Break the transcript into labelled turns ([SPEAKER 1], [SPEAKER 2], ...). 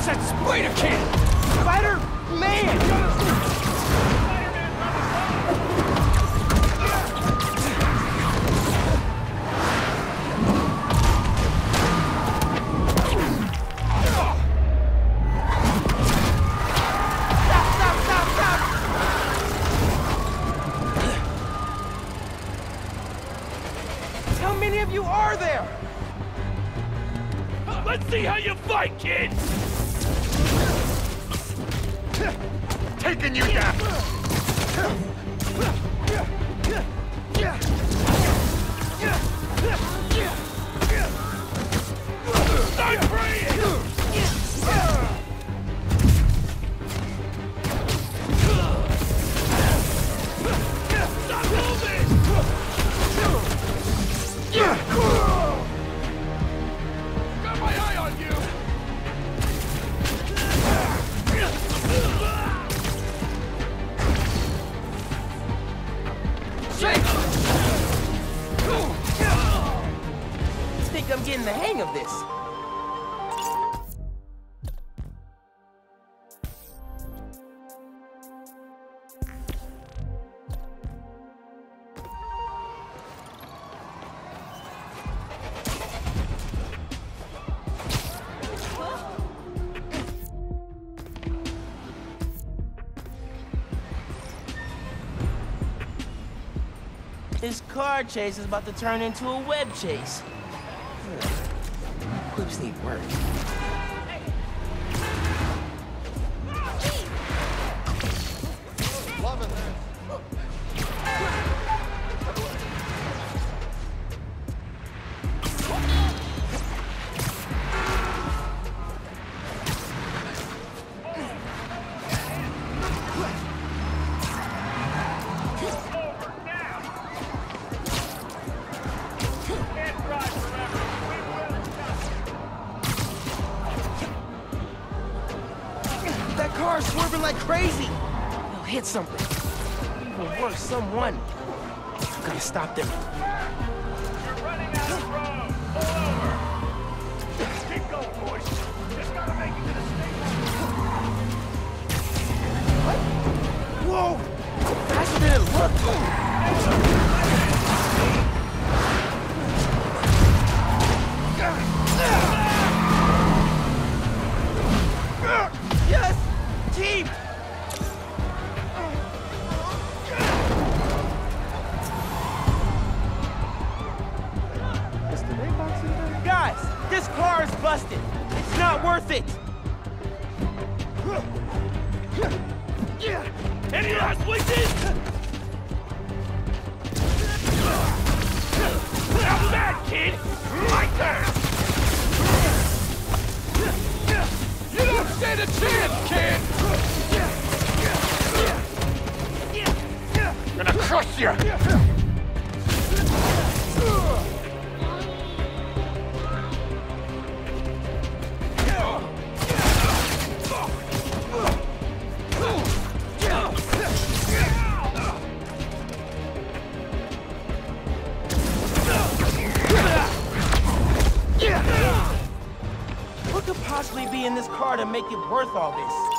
[SPEAKER 1] It's that Spider-Kid!
[SPEAKER 2] Spider-Man!
[SPEAKER 1] How many of you are there?
[SPEAKER 3] Let's see how you fight, kid!
[SPEAKER 4] Taking you down!
[SPEAKER 3] Start praying! Stop moving! Got my eye on you!
[SPEAKER 2] I think I'm getting the hang of this. This car chase is about to turn into a web chase. Clips need work.
[SPEAKER 4] Loving this.
[SPEAKER 2] That car's swerving like crazy. They'll hit something. Even worse, someone. Gotta stop them.
[SPEAKER 3] You're running out of road! Pull over! Keep going, boys! Just gotta make it to the station!
[SPEAKER 2] Whoa! Faster than it looked. Yes! Team! Guys, this car is busted. It's not worth it.
[SPEAKER 3] Any last wishes? Now that, kid! My turn! You don't stand a chance, kid! I'm gonna crush you!
[SPEAKER 2] What could possibly be in this car to make it worth all this?